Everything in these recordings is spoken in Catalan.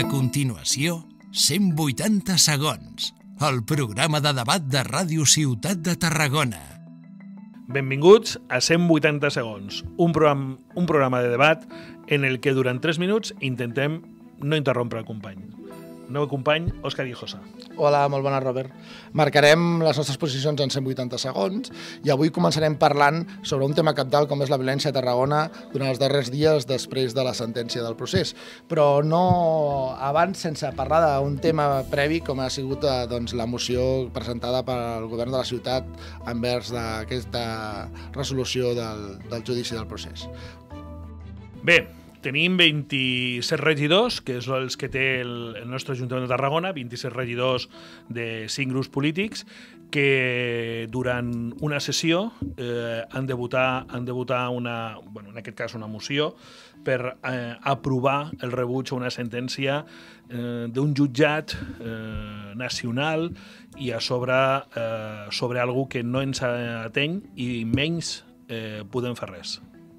A continuació, 180 segons, el programa de debat de Ràdio Ciutat de Tarragona. Benvinguts a 180 segons, un programa de debat en el que durant 3 minuts intentem no interrompre el company. El meu company, Òscar Hinojosa. Hola, molt bona, Robert. Marcarem les nostres posicions en 180 segons i avui començarem parlant sobre un tema cabdal com és la violència a Tarragona durant els darrers dies després de la sentència del procés. Però no abans, sense parlar d'un tema previ com ha sigut la moció presentada pel govern de la ciutat envers d'aquesta resolució del judici del procés. Bé, tenim 27 regidors, que és els que té el nostre Ajuntament de Tarragona, 27 regidors de 5 grups polítics, que durant una sessió han de votar en aquest cas una moció, per aprovar el rebuig a una sentència d'un jutjat nacional i a sobre algú que no ens ateny i menys podem fer res.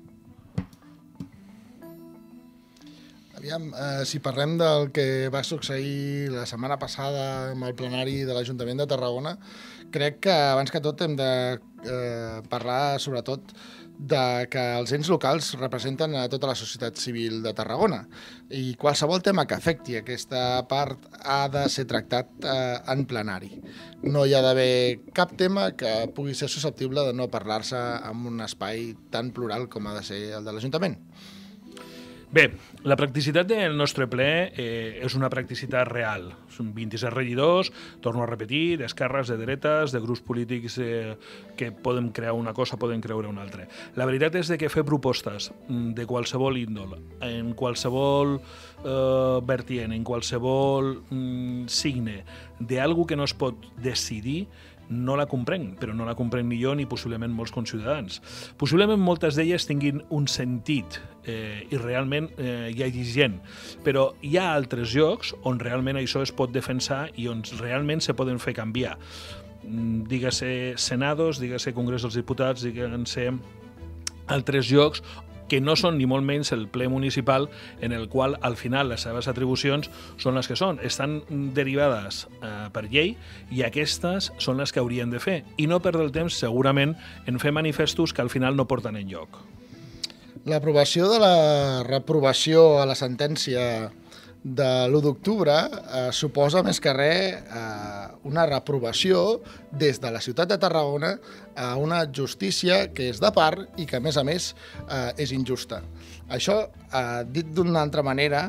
Aviam, si parlem del que va succeir la setmana passada amb el plenari de l'Ajuntament de Tarragona, crec que abans que tot hem de parlar sobretot de que els ens locals representen a tota la societat civil de Tarragona i qualsevol tema que afecti aquesta part ha de ser tractat en plenari. No hi ha d'haver cap tema que pugui ser susceptible de no parlar-se en un espai tan plural com ha de ser el de l'Ajuntament. Bé, la practicitat del nostre ple és una practicitat real. Són 27 regidors, torno a repetir, d'esquerres, de dretes, de grups polítics que poden crear una cosa, poden creure una altra. La veritat és que fer propostes de qualsevol índol, en qualsevol vertient, en qualsevol signe, d'algú que no es pot decidir, no la comprenc, però no la comprenc ni jo ni possiblement molts conciutadans. Possiblement moltes d'elles tinguin un sentit i realment hi hagi gent, però hi ha altres llocs on realment això es pot defensar i on realment se poden fer canviar. Dígase senados, dígase Congrés dels Diputats, dígase altres llocs que no són ni molt menys el ple municipal en el qual al final les seves atribucions són les que són. Estan derivades per llei i aquestes són les que haurien de fer i no perdre el temps segurament en fer manifestos que al final no porten enlloc. L'aprovació de la reprovació a la sentència de l'1 d'octubre suposa més que res una reprovació des de la ciutat de Tarragona a una justícia que és de part i que, a més, és injusta. Això, dit d'una altra manera,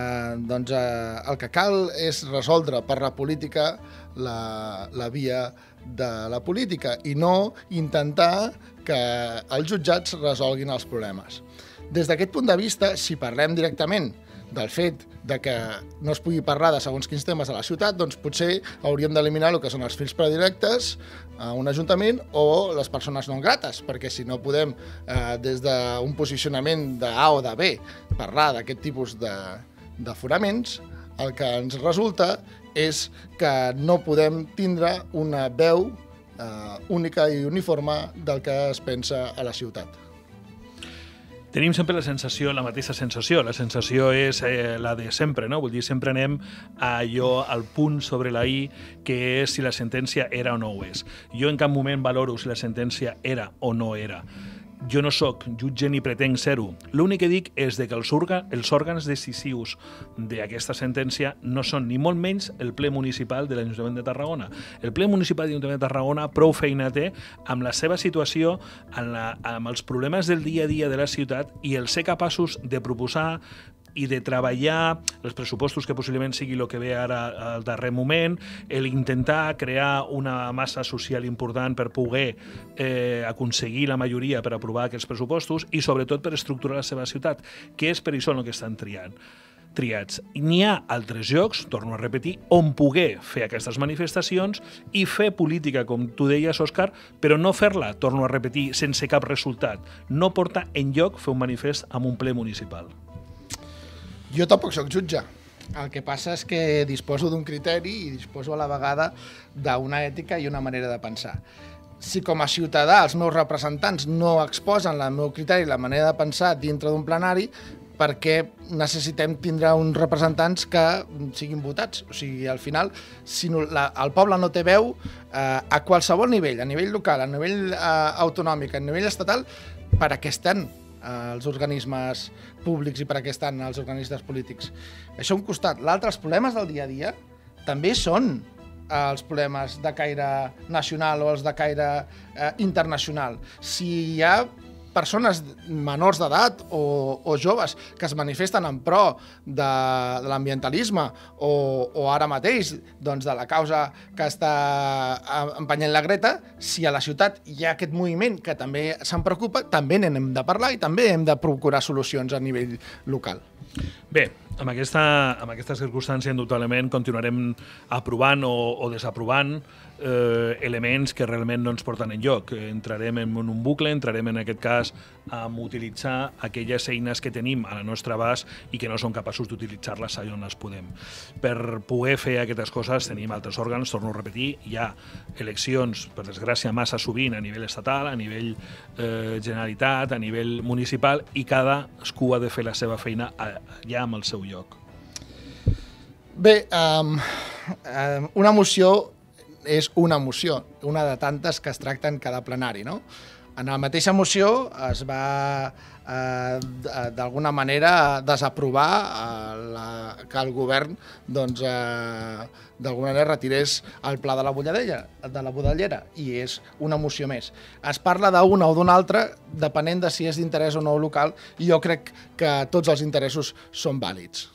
el que cal és resoldre per la política la via de la política i no intentar que els jutjats resolguin els problemes. Des d'aquest punt de vista, si parlem directament del fet de que no es pugui parlar de segons quins temes a la ciutat, doncs potser hauríem d'eliminar el que són els fills predilectes a un ajuntament o les persones no grates, perquè si no podem, des d'un posicionament de A o de B, parlar d'aquest tipus d'aforaments, el que ens resulta és que no podem tindre una veu única i uniforme del que es pensa a la ciutat. Tenim sempre la mateixa sensació. La sensació és la de sempre, no? Vull dir, sempre anem a allò, al punt sobre la I, que és si la sentència era o no ho és. Jo en cap moment valoro si la sentència era o no era. Jo no sóc jutge ni pretenc ser-ho. L'únic que dic és que els òrgans decisius d'aquesta sentència no són ni molt menys el ple municipal de l'Ajuntament de Tarragona. El ple municipal de l'Ajuntament de Tarragona prou feina té amb la seva situació, amb els problemes del dia a dia de la ciutat i el ser capaços de proposar i de treballar els pressupostos que possiblement sigui el que ve ara al darrer moment, l'intentar crear una massa social important per poder aconseguir la majoria per aprovar aquests pressupostos i sobretot per estructurar la seva ciutat, que és per això el que estan triats. N'hi ha altres llocs, torno a repetir, on poder fer aquestes manifestacions i fer política, com tu deies, Òscar, però no fer-la, torno a repetir, sense cap resultat. No porta enlloc fer un manifest amb un ple municipal. Jo tampoc soc jutge. El que passa és que disposo d'un criteri i disposo a la vegada d'una ètica i una manera de pensar. Si com a ciutadà els meus representants no exposen el meu criteri i la manera de pensar dintre d'un plenari, perquè necessitem tindre uns representants que siguin votats. O sigui, al final, si el poble no té veu, a qualsevol nivell, a nivell local, a nivell autonòmic, a nivell estatal, per a què estan els organismes públics i per a què estan els organismes polítics? Això un costat. L'altre, els problemes del dia a dia, també són els problemes de caire nacional o els de caire internacional. Si hi ha persones menors d'edat o joves que es manifesten en pro de l'ambientalisme o ara mateix doncs, de la causa que està empenyent la Greta, si a la ciutat hi ha aquest moviment que també se'n preocupa, també n'hem de parlar i també hem de procurar solucions a nivell local. Bé, amb aquesta circumstància, indubtablement, continuarem aprovant o desaprovant elements que realment no ens porten enlloc. Entrarem en un bucle, entrarem en aquest cas a utilitzar aquelles eines que tenim a la nostra abast i que no som capaços d'utilitzar-les allà on les podem. Per poder fer aquestes coses tenim altres òrgans, torno a repetir, hi ha eleccions, per desgràcia, massa sovint a nivell estatal, a nivell Generalitat, a nivell municipal, i cadascú ha de fer la seva feina allà amb el seu lloc. Bé, una moció és una moció, una de tantes que es tracta en cada plenari, no? En la mateixa moció es va, d'alguna manera, desaprovar que el govern, doncs, d'alguna manera retirés el pla de la Budellera, i és una moció més. Es parla d'una o d'una altra, depenent de si és d'interès o no local, i jo crec que tots els interessos són vàlids.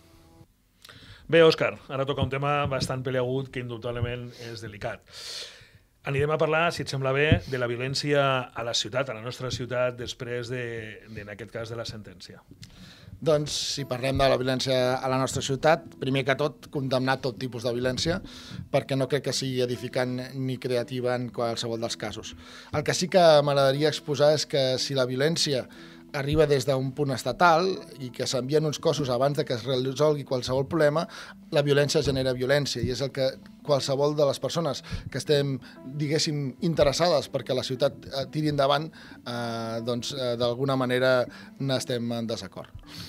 Bé, Òscar, ara toca un tema bastant peleagut que indubtablement és delicat. Anirem a parlar, si et sembla bé, de la violència a la ciutat, a la nostra ciutat, després en aquest cas, de la sentència. Doncs, si parlem de la violència a la nostra ciutat, primer que tot, condemnar tot tipus de violència, perquè no crec que sigui edificant ni creativa en qualsevol dels casos. El que sí que m'agradaria exposar és que si la violència arriba des d'un punt estatal i que s'envien uns cossos abans de que es resolgui qualsevol problema, la violència genera violència, i és el que qualsevol de les persones que estem, diguéssim, interessades perquè la ciutat tiri endavant, doncs d'alguna manera n'estem en desacord.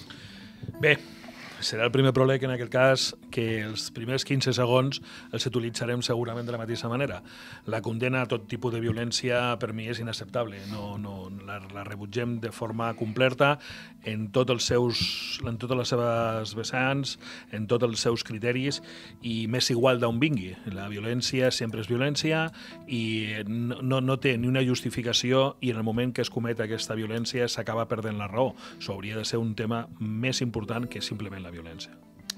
Bé, serà el primer pròleg, en aquest cas, que els primers 15 segons els utilitzarem segurament de la mateixa manera. La condena a tot tipus de violència per mi és inacceptable. La rebutgem de forma completa en totes les seves vessants, en tots els seus criteris, i m'és igual d'on vingui. La violència sempre és violència i no té ni una justificació, i en el moment que es comet aquesta violència s'acaba perdent la raó. Això hauria de ser un tema més important que simplement la violència.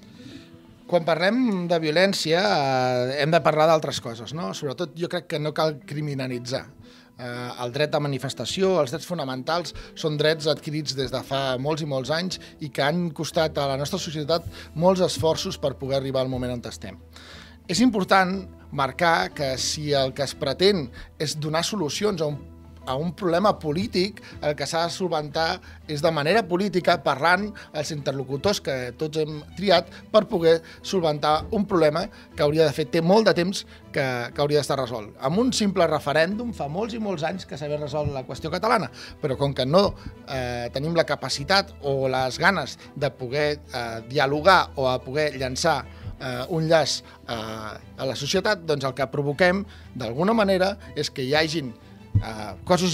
Quan parlem de violència hem de parlar d'altres coses, no? Sobretot jo crec que no cal criminalitzar. El dret a manifestació, els drets fonamentals, són drets adquirits des de fa molts i molts anys i que han costat a la nostra societat molts esforços per poder arribar al moment on estem. És important marcar que si el que es pretén és donar solucions a un problema polític, el que s'ha de solventar és de manera política, parlant els interlocutors que tots hem triat per poder solventar un problema que hauria de fer, té molt de temps que hauria d'estar resolt. Amb un simple referèndum fa molts i molts anys que s'havia resolt la qüestió catalana, però com que no tenim la capacitat o les ganes de poder dialogar o a poder llançar un llaç a la societat, doncs el que provoquem d'alguna manera és que hi hagin cossos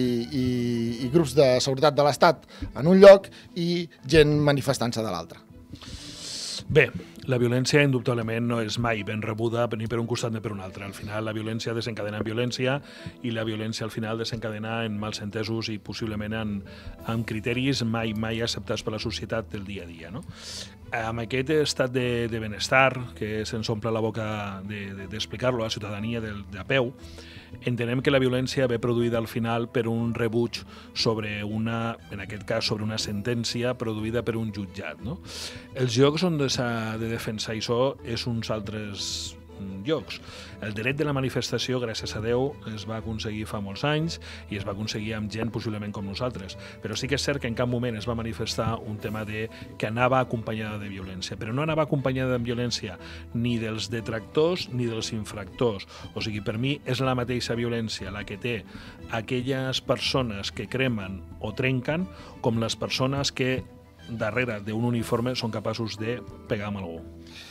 i grups de seguretat de l'Estat en un lloc i gent manifestant-se de l'altre. Bé, la violència indubtablement no és mai ben rebuda ni per un costat ni per un altre. Al final la violència desencadena en violència i la violència al final desencadena en malsentesos i possiblement en criteris mai acceptats per la societat del dia a dia, no? Amb aquest estat de benestar que se'ns omple la boca d'explicar-lo a la ciutadania de peu, entenem que la violència ve produïda al final per un rebuig sobre en aquest cas, sobre una sentència produïda per un jutjat, no? Els llocs on s'ha de defensar això és uns altres llocs. El dret de la manifestació, gràcies a Déu, es va aconseguir fa molts anys i es va aconseguir amb gent possiblement com nosaltres, però sí que és cert que en cap moment es va manifestar un tema que anava acompanyada de violència, però no anava acompanyada de violència ni dels detractors ni dels infractors. O sigui, per mi és la mateixa violència la que té aquelles persones que cremen o trenquen com les persones que darrere d'un uniforme són capaços de pegar amb algú.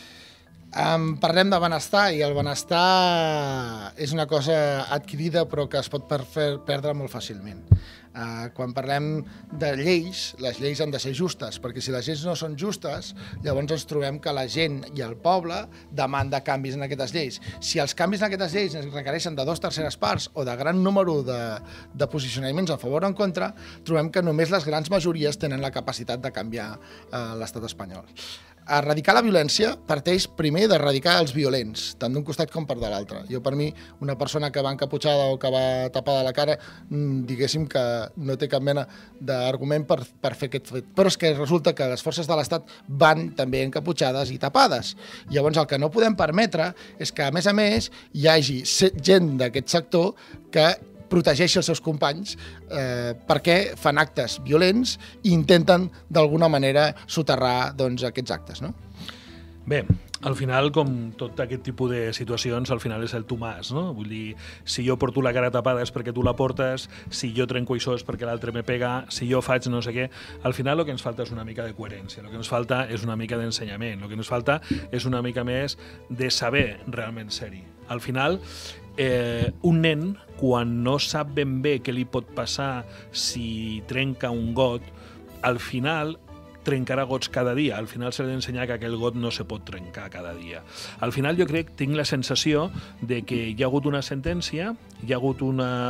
Parlem de benestar, i el benestar és una cosa adquirida però que es pot perdre molt fàcilment. Quan parlem de lleis, les lleis han de ser justes, perquè si les lleis no són justes, llavors ens trobem que la gent i el poble demanda canvis en aquestes lleis. Si els canvis en aquestes lleis es requereixen de 2/3 parts o de gran número de posicionaments a favor o en contra, trobem que només les grans majories tenen la capacitat de canviar l'estat espanyol. Erradicar la violència parteix primer d'erradicar els violents, tant d'un costat com per de l'altre. Jo, per mi, una persona que va encaputxada o que va tapada la cara, diguéssim que no té cap mena d'argument per fer aquest fet. Però és que resulta que les forces de l'Estat van també encaputxades i tapades. Llavors, el que no podem permetre és que, a més, hi hagi gent d'aquest sector que protegeixi els seus companys perquè fan actes violents i intenten d'alguna manera soterrar aquests actes, no? Bé, al final, com tot aquest tipus de situacions, al final és el tu mas, no? Vull dir, si jo porto la cara tapada és perquè tu la portes, si jo trenco això és perquè l'altre me pega, si jo faig no sé què. Al final el que ens falta és una mica de coherència, el que ens falta és una mica d'ensenyament, el que ens falta és una mica més de saber realment ser-hi. Al final, un nen, quan no sap ben bé què li pot passar si trenca un got, al final trencarà gots cada dia. Al final s'ha d'ensenyar que aquell got no se pot trencar cada dia. Al final jo tinc la sensació de que hi ha hagut una sentència, hi ha hagut una...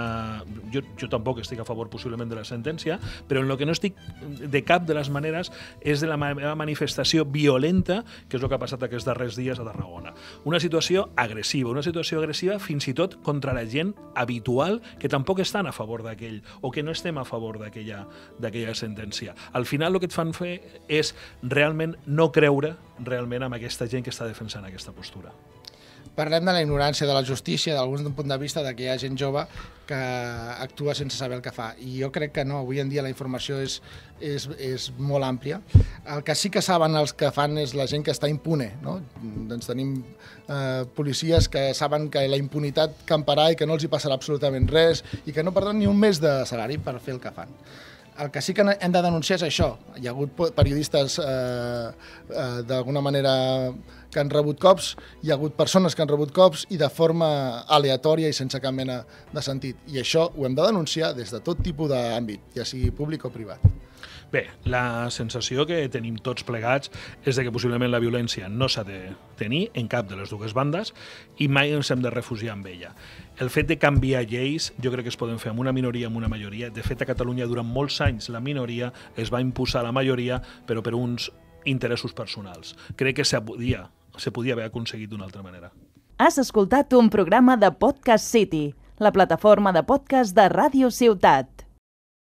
Jo tampoc estic a favor possiblement de la sentència, però en el que no estic de cap de les maneres és de la meva manifestació violenta, que és el que ha passat aquests darrers dies a Tarragona. Una situació agressiva fins i tot contra la gent habitual que tampoc estan a favor d'aquell, o que no estem a favor d'aquella sentència. Al final el que et fan fer és realment no creure realment amb aquesta gent que està defensant aquesta postura. Parlem de la ignorància de la justícia, d'alguns d'un punt de vista que hi ha gent jove que actua sense saber el que fa. I jo crec que no, avui en dia la informació és molt àmplia. El que sí que saben els que fan és la gent que està impune, no? Doncs tenim policies que saben que la impunitat camparà i que no els hi passarà absolutament res i que no perdran ni un mes de salari per fer el que fan. El que sí que hem de denunciar és això. Hi ha hagut periodistes d'alguna manera que han rebut cops, hi ha hagut persones que han rebut cops i de forma aleatòria i sense cap mena de sentit. I això ho hem de denunciar des de tot tipus d'àmbit, ja sigui públic o privat. Bé, la sensació que tenim tots plegats és que possiblement la violència no s'ha de tenir en cap de les dues bandes i mai ens hem de refugiar amb ella. El fet de canviar lleis jo crec que es poden fer amb una minoria, amb una majoria. De fet, a Catalunya durant molts anys la minoria es va imposar a la majoria, però per uns interessos personals. Crec que se podia haver aconseguit d'una altra manera. Has escoltat un programa de Podcast City, la plataforma de podcast de Ràdio Ciutat.